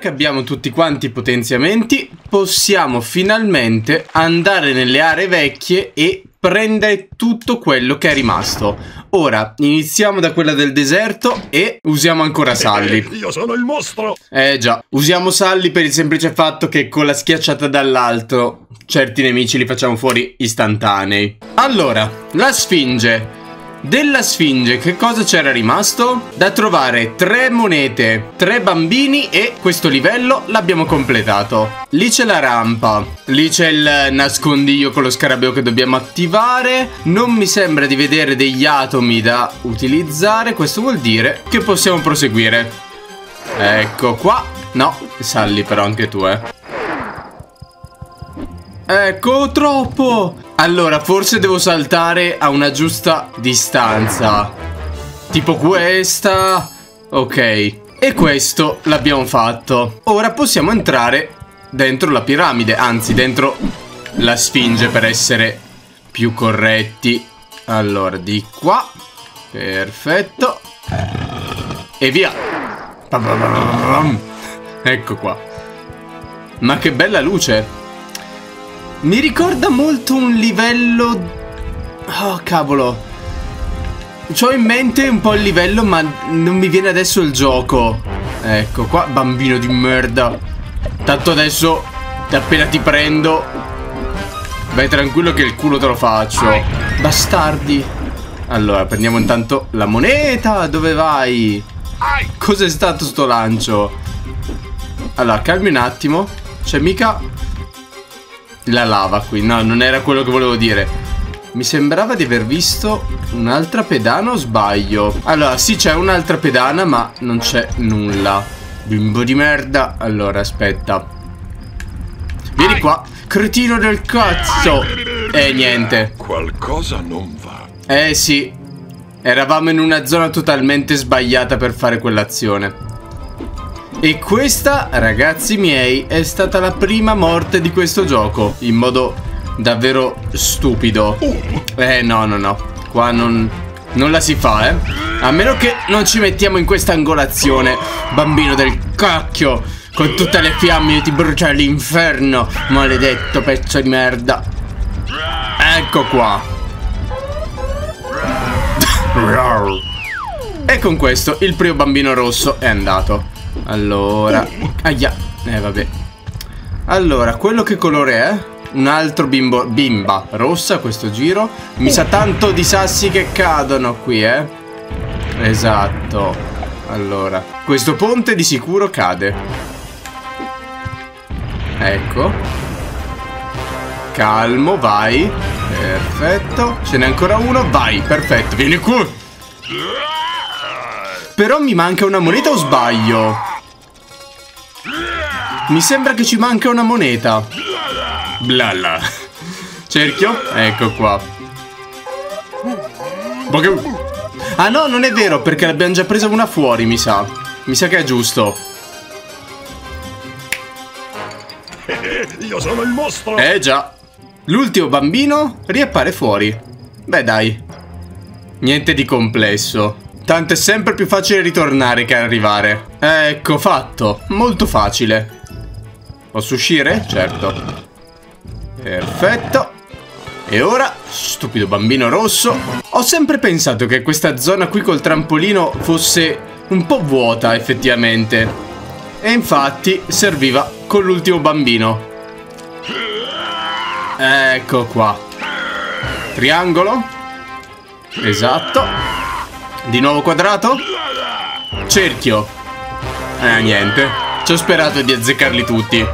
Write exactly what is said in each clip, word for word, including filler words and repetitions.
che abbiamo tutti quanti i potenziamenti, possiamo finalmente andare nelle aree vecchie e prendere tutto quello che è rimasto. Ora, iniziamo da quella del deserto e usiamo ancora Sully. Io sono il mostro! Eh già, usiamo Sully per il semplice fatto che con la schiacciata dall'alto certi nemici li facciamo fuori istantanei. Allora, la Sfinge. Della Sfinge che cosa c'era rimasto? Da trovare tre monete, tre bambini e questo livello l'abbiamo completato. Lì c'è la rampa, lì c'è il nascondiglio con lo scarabeo che dobbiamo attivare. Non mi sembra di vedere degli atomi da utilizzare, questo vuol dire che possiamo proseguire. Ecco qua. No, Sully però anche tu, eh. Ecco, troppo! Allora, forse devo saltare a una giusta distanza. Tipo questa. Ok. E questo l'abbiamo fatto. Ora possiamo entrare dentro la piramide. Anzi, dentro la Sfinge per essere più corretti. Allora, di qua. Perfetto. E via. Ecco qua. Ma che bella luce. Mi ricorda molto un livello... Oh, cavolo. C'ho in mente un po' il livello, ma non mi viene adesso il gioco. Ecco qua, bambino di merda. Tanto adesso, appena ti prendo, vai tranquillo che il culo te lo faccio. Bastardi. Allora, prendiamo intanto la moneta. Dove vai? Cos'è stato sto lancio? Allora, calmi un attimo. C'è mica... la lava qui, no, non era quello che volevo dire. Mi sembrava di aver visto un'altra pedana o sbaglio? Allora, sì, c'è un'altra pedana, ma non c'è nulla. Bimbo di merda. Allora, aspetta. Vieni qua, cretino del cazzo. E eh, niente. Qualcosa non va. Eh sì, eravamo in una zona totalmente sbagliata per fare quell'azione. E questa, ragazzi miei, è stata la prima morte di questo gioco. In modo davvero stupido. Eh no no no, qua non, non la si fa, eh. A meno che non ci mettiamo in questa angolazione. Bambino del cacchio. Con tutte le fiamme ti brucia l'inferno. Maledetto pezzo di merda. Ecco qua. E con questo il primo bambino rosso è andato. Allora, aia, eh vabbè. Allora, quello che colore è? Un altro bimbo, bimba rossa questo giro. Mi sa tanto di sassi che cadono qui, eh. Esatto. Allora, questo ponte di sicuro cade. Ecco. Calmo, vai. Perfetto. Ce n'è ancora uno, vai, perfetto, vieni qui. Però mi manca una moneta o sbaglio? Mi sembra che ci manca una moneta. Blalla. Cerchio? Ecco qua. Ah no, non è vero, perché l'abbiamo già presa una fuori, mi sa. Mi sa che è giusto. Io sono il mostro. Eh già. L'ultimo bambino riappare fuori. Beh dai. Niente di complesso. Tanto è sempre più facile ritornare che arrivare. Ecco, fatto. Molto facile. Posso uscire? Certo. Perfetto. E ora, stupido bambino rosso. Ho sempre pensato che questa zona qui col trampolino fosse un po' vuota, effettivamente. E infatti serviva con l'ultimo bambino. Ecco qua. Triangolo. Esatto. Di nuovo quadrato. Cerchio. Eh, niente. Ci ho sperato di azzeccarli tutti.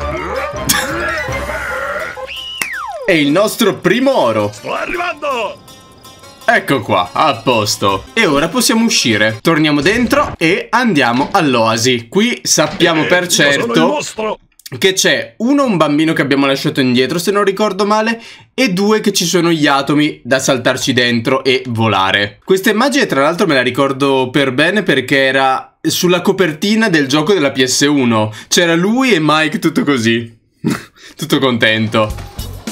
E il nostro primo oro. Sto arrivando. Ecco qua, a posto. E ora possiamo uscire. Torniamo dentro e andiamo all'oasi. Qui sappiamo per certo che c'è uno, un bambino che abbiamo lasciato indietro, se non ricordo male, e due, che ci sono gli atomi da saltarci dentro e volare. Questa immagine tra l'altro me la ricordo per bene perché era sulla copertina del gioco della P S uno. C'era lui e Mike tutto così. Tutto contento.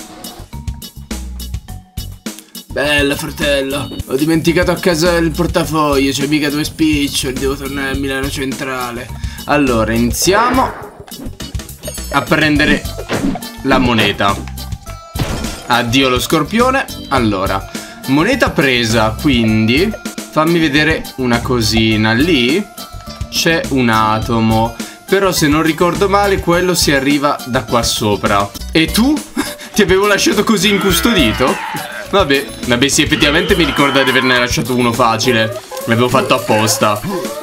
Bella fratello, ho dimenticato a casa il portafoglio, c'è mica due spiccioli, devo tornare a Milano Centrale. Allora, iniziamo a prendere la moneta. Addio lo scorpione. Allora, moneta presa, quindi fammi vedere una cosina. Lì c'è un atomo, però se non ricordo male quello si arriva da qua sopra. E tu? Ti avevo lasciato così incustodito? Vabbè, vabbè sì, effettivamente mi ricorda di averne lasciato uno facile. L'avevo fatto apposta.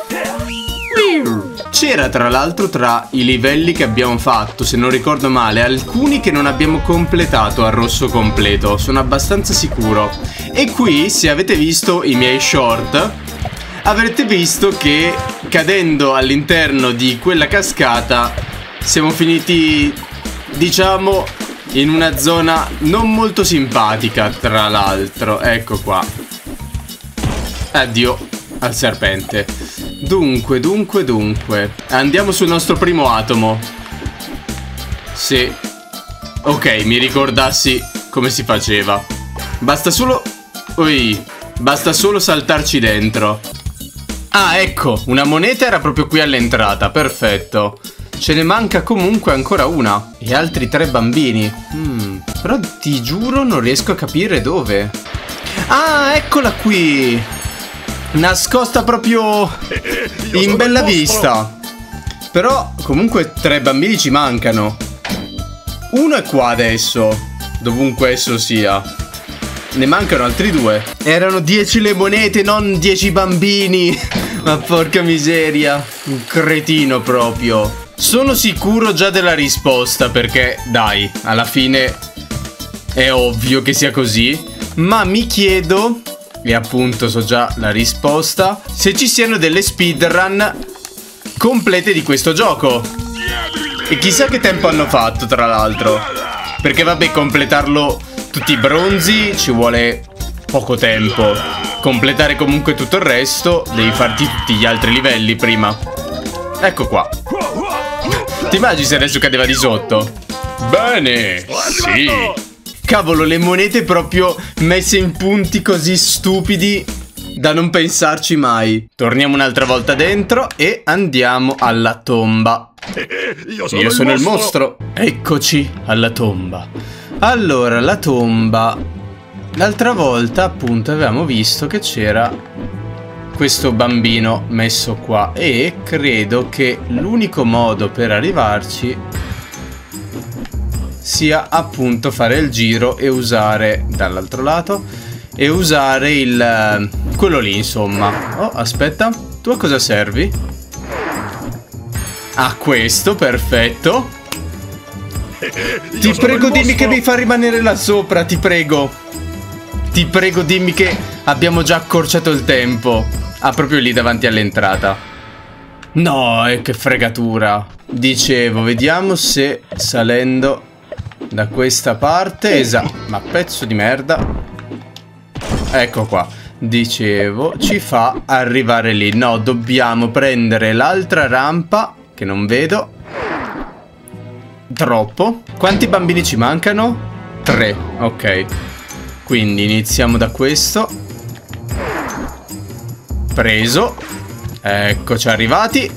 C'era tra l'altro tra i livelli che abbiamo fatto, se non ricordo male, alcuni che non abbiamo completato al rosso completo. Sono abbastanza sicuro. E qui, se avete visto i miei short, avrete visto che cadendo all'interno di quella cascata siamo finiti, diciamo, in una zona non molto simpatica, tra l'altro. Ecco qua. Addio al serpente. Dunque, dunque, dunque andiamo sul nostro primo atomo. Sì. Ok, mi ricordassi come si faceva. Basta solo... Ui, basta solo saltarci dentro. Ah, ecco, una moneta era proprio qui all'entrata. Perfetto. Ce ne manca comunque ancora una. E altri tre bambini. Hmm, però ti giuro non riesco a capire dove. Ah, eccola qui. Nascosta proprio in bella vista. Però comunque tre bambini ci mancano. Uno è qua adesso, dovunque esso sia. Ne mancano altri due. Erano dieci le monete, non dieci bambini. Ma porca miseria. Un cretino proprio. Sono sicuro già della risposta, perché dai, alla fine è ovvio che sia così. Ma mi chiedo, e appunto so già la risposta, se ci siano delle speedrun complete di questo gioco. E chissà che tempo hanno fatto, tra l'altro. Perché vabbè, completarlo tutti i bronzi ci vuole poco tempo. Completare comunque tutto il resto devi farti tutti gli altri livelli prima. Ecco qua. Ti immagini se adesso cadeva di sotto? Bene, sì. Cavolo, le monete proprio messe in punti così stupidi da non pensarci mai. Torniamo un'altra volta dentro e andiamo alla tomba. Io sono, Io sono il mostro. mostro. Eccoci alla tomba. Allora, la tomba. L'altra volta appunto avevamo visto che c'era questo bambino messo qua. E credo che l'unico modo per arrivarci sia appunto fare il giro e usare dall'altro lato e usare il quello lì, insomma. Oh, aspetta, tu a cosa servi? A questo, perfetto. Ti prego dimmi che mi fa rimanere là sopra, ti prego. Ti prego dimmi che abbiamo già accorciato il tempo. Ah, proprio lì davanti all'entrata. No, e che fregatura. Dicevo, vediamo se salendo da questa parte. Esatto. Ma pezzo di merda. Ecco qua. Dicevo, ci fa arrivare lì. No, dobbiamo prendere l'altra rampa che non vedo. Troppo. Quanti bambini ci mancano? Tre. Ok. Quindi iniziamo da questo. Preso. Eccoci arrivati.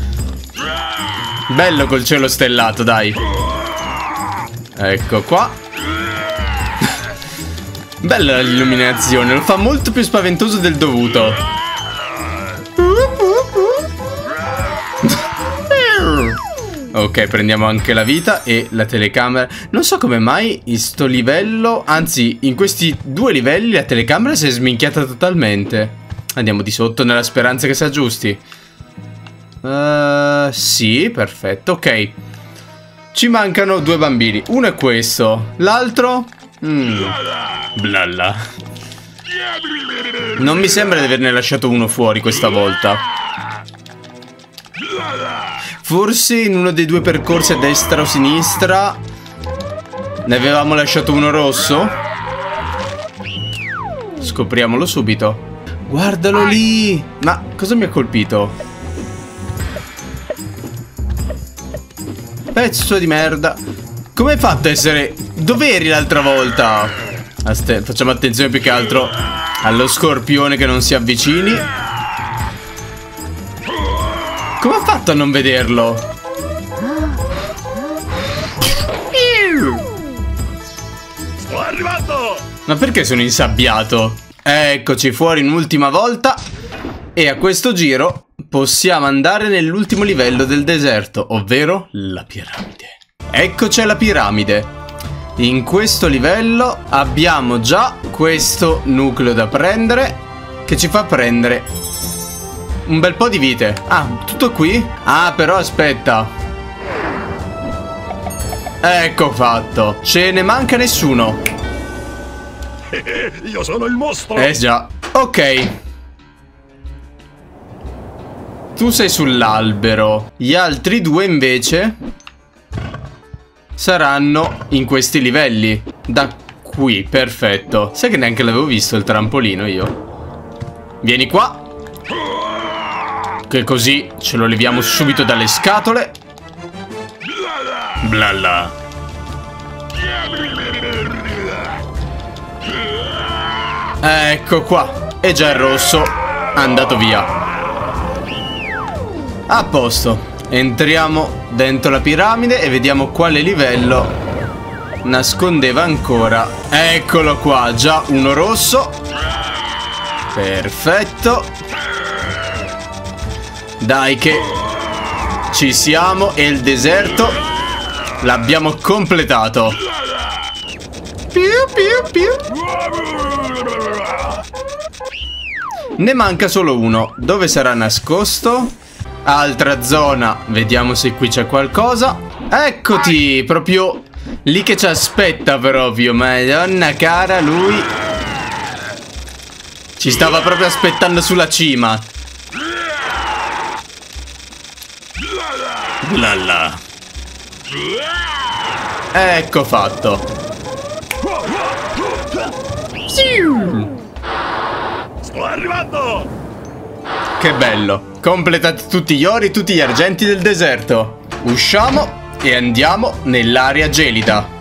Bello col cielo stellato, dai. Ecco qua. Bella l'illuminazione. Lo fa molto più spaventoso del dovuto. Ok, prendiamo anche la vita e la telecamera. Non so come mai in sto livello, anzi in questi due livelli la telecamera si è sminchiata totalmente. Andiamo di sotto nella speranza che si aggiusti. uh, Sì, perfetto, ok. Ci mancano due bambini. Uno è questo, l'altro mm. Blalla. Non mi sembra di averne lasciato uno fuori questa volta. Forse in uno dei due percorsi a destra o sinistra ne avevamo lasciato uno rosso. Scopriamolo subito. Guardalo lì. Ma cosa mi ha colpito? Pezzo di merda. Come hai fatto a essere... Dov'eri l'altra volta? Aspetta, facciamo attenzione più che altro allo scorpione che non si avvicini. Come ha fatto fatto a non vederlo? Sto arrivando! Ma perché sono insabbiato? Eccoci fuori un'ultima volta. E a questo giro possiamo andare nell'ultimo livello del deserto, ovvero la piramide. Eccoci alla piramide. In questo livello abbiamo già questo nucleo da prendere, che ci fa prendere un bel po' di vite. Ah, tutto qui? Ah, però aspetta. Ecco fatto. Ce ne manca nessuno. Io sono il mostro! Eh già. Ok. Tu sei sull'albero. Gli altri due invece saranno in questi livelli. Da qui, perfetto. Sai che neanche l'avevo visto il trampolino io. Vieni qua. Che così ce lo leviamo subito dalle scatole. Blalla. Ecco qua. E già il rosso è andato via. A posto. Entriamo dentro la piramide e vediamo quale livello nascondeva ancora. Eccolo qua. Già uno rosso. Perfetto. Dai che ci siamo e il deserto l'abbiamo completato. Piu piu piu. Ne manca solo uno. Dove sarà nascosto? Altra zona. Vediamo se qui c'è qualcosa. Eccoti, proprio lì che ci aspetta proprio. Madonna cara, lui ci stava proprio aspettando sulla cima. Lalla. Ecco fatto. Sto arrivando! Che bello. Completati tutti gli ori, tutti gli argenti del deserto. Usciamo e andiamo nell'area gelida.